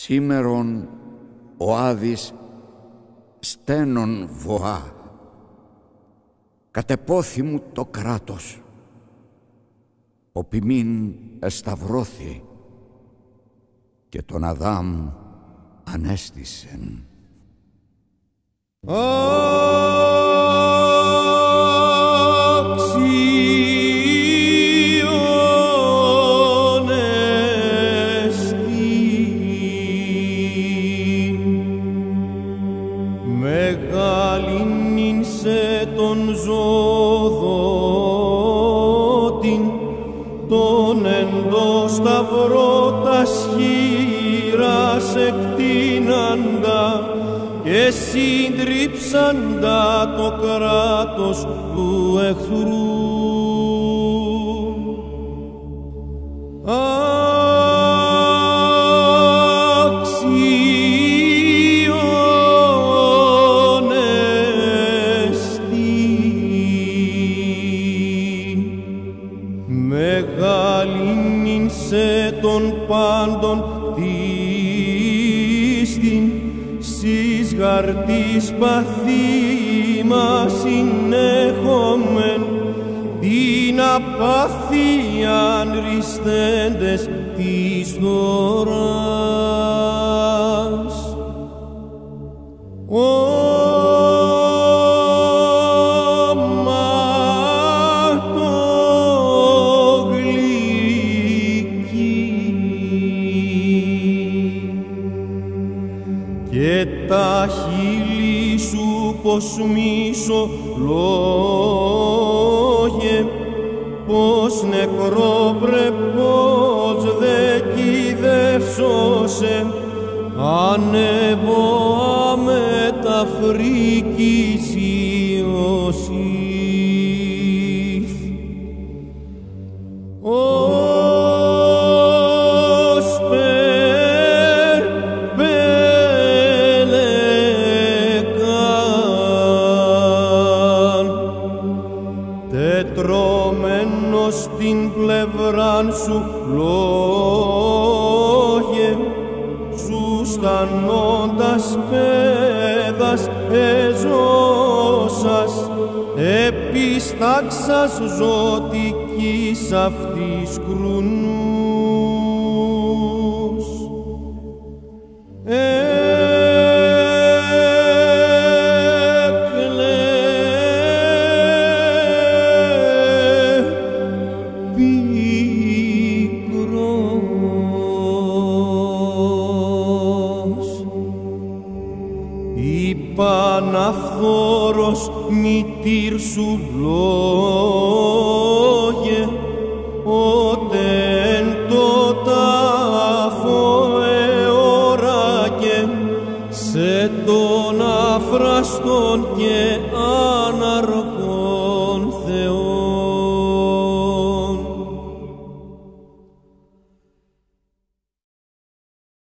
Σήμερον ο Άδης στένον βοά, κατεπόθη μου το κράτος, ο ποιμήν εσταυρώθη και τον Αδάμ ανέστησεν. Μεγάλην σε τον ζωδότην, τον εν το σταυρό τας χείρας εκτείναντα και σύντριψαντα το κράτος του εχθρού. Μεγάλην σε των πάντων κτίστην, σεις γαρτής παθήμα συνέχομεν, την απάθειαν ριστέντες της δωράς. Και τα χείλη σου πως μίσο λόγε, πως νεκρόπρεπος δε κυδεύσωσε, ανεβώ αμεταφρίκης Ιωσήφ. Τετρώμενος στην πλευράν σου λόγε, σου στανώντας πέδας εζώσας, επιστάξας ζωτικής αυτής κρουνούς. Είπαν αυθόρος μητήρ σου λόγε, ότε εν το τάφο εώρακε, σε τον αφραστον και αναρχον Θεό.